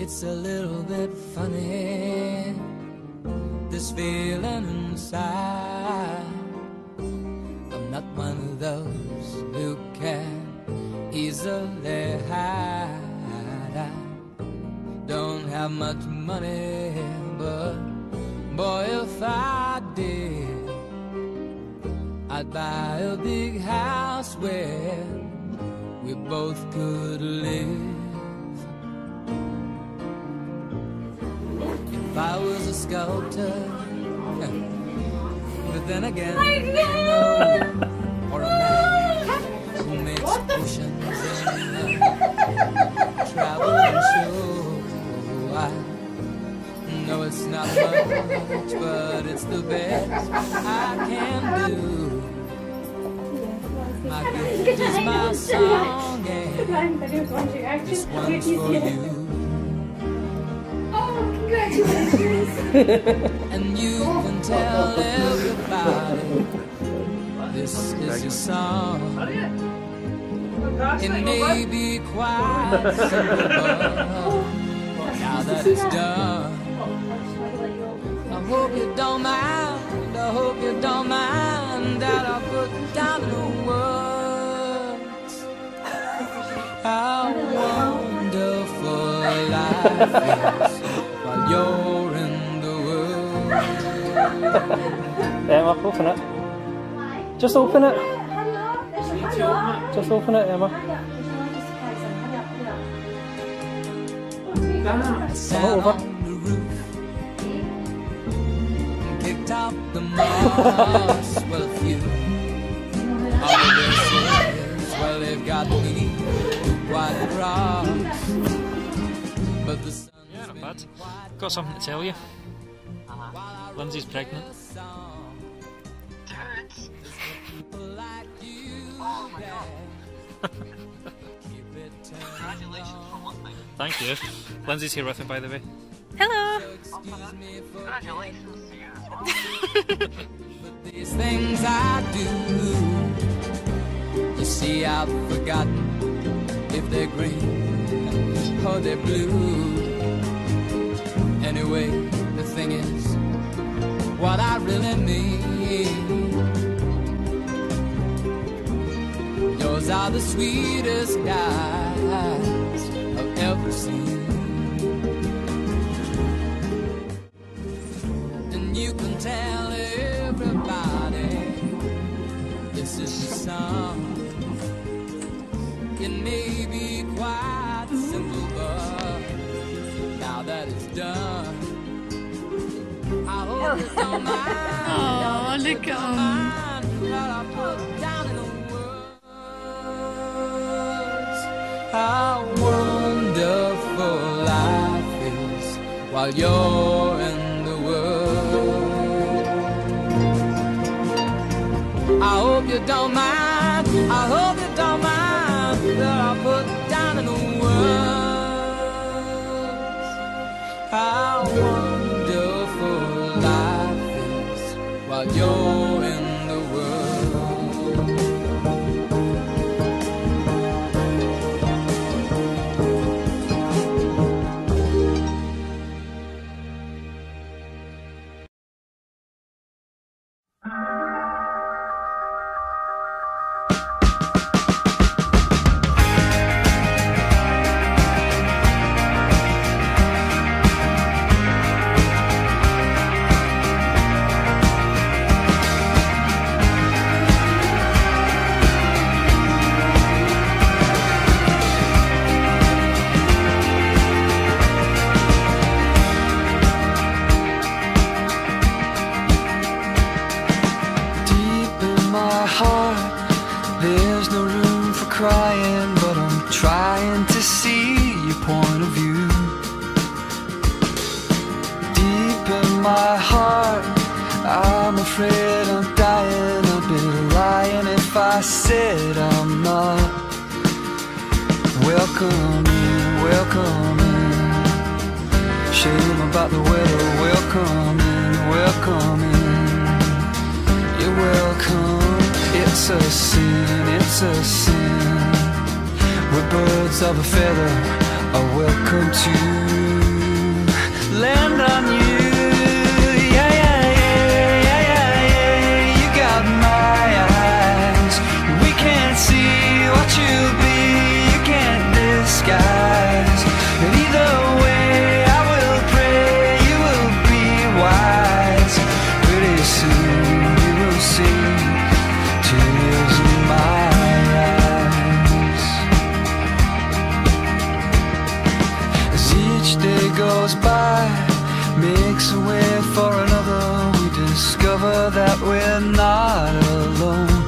It's a little bit funny, this feeling inside. I'm not one of those who can easily hide. I don't have much money, but boy, if I did, I'd buy a big house where we both could live. If I was a sculptor, but then again, no, or a man who makes potions and travel and show. I know it's not much, but it's the best I can do. My gift is my song, and this one's for you. And you can tell everybody this is your song. It may be quite simple, but now that it's done, I hope you don't mind, I hope you don't mind that I put down the words how wonderful life is while you're in the world. Emma, open it. Just open it. Just open it, Emma. Sat on the roof, kicked out the moss. Well, a few of the well, they've got me quite cross. But the sun's Yeah, not bad. Got something to tell you. Lindsay's pregnant. Oh my god. Congratulations for one thing. Thank you. Lindsay's here with me, by the way. Hello! Congratulations to you as well. these things I do, you see, I've forgotten if they're green or they're blue. Anyway, the thing is, what I really mean, yours are the sweetest eyes I've ever seen. And you can tell everybody this is the song. It may be quite simple, but now that it's done, I hope you don't mind. Oh, look at him. That I put down in the words how wonderful life is while you're in the world. I hope you don't mind. I hope you don't mind that I put down in the words how wonderful life is while you're in the world. There's no room for crying, but I'm trying to see your point of view. Deep in my heart, I'm afraid I'm dying. I'd be lying if I said I'm not. Welcome in, welcome in. Shame about the weather. Welcome in, welcome in. You're welcome. It's a sin, it's a sin. We're birds of a feather are welcome to land on you. Yeah, yeah, yeah, yeah, yeah, yeah. You got my eyes. We can't see what you'll be, you can't disguise. And either way, I will pray you will be wise. Pretty soon you will see tears in my eyes. As each day goes by, makes a way for another, we discover that we're not alone.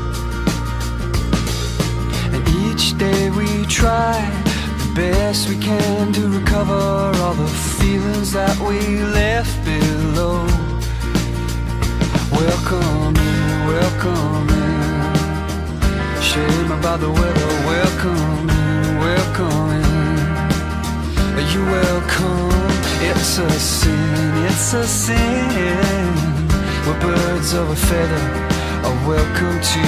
And each day we try the best we can to recover all the feelings that we left below. Welcome in, welcome in. Shame about the weather. Welcome in, welcome in. You welcome. It's a sin, it's a sin. We're birds of a feather are welcome to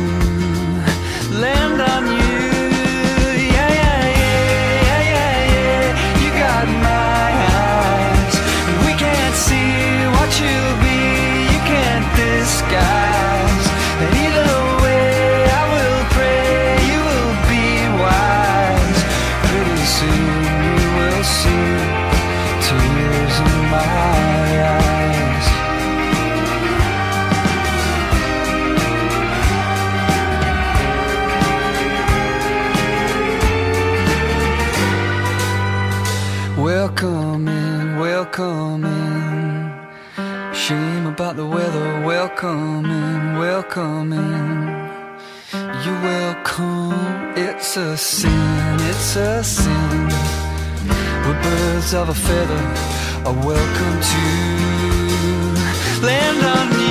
land on you. Yeah, yeah, yeah, yeah, yeah, yeah. You got my eyes. We can't see what you'll be, you can't disguise. And either way, I will pray you will be wise. Pretty soon you will see tears in my eyes. Welcome in, welcome in. Shame about the weather. Welcome in, welcome in. You welcome. It's a sin, it's a sin. We're birds of a feather are welcome to land on you.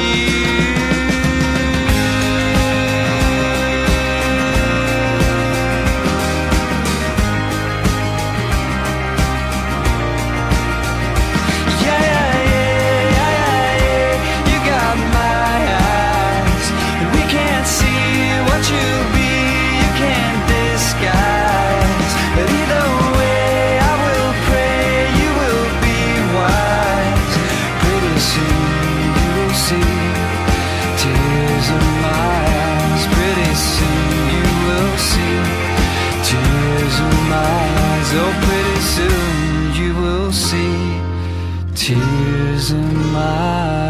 So pretty soon you will see tears in my eyes.